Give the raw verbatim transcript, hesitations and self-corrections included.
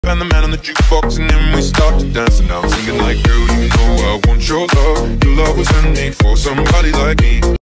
And the man on the jukebox, and then we start to dance. And I'm singing like, girl, you know I want your love. Your love was handmade for somebody like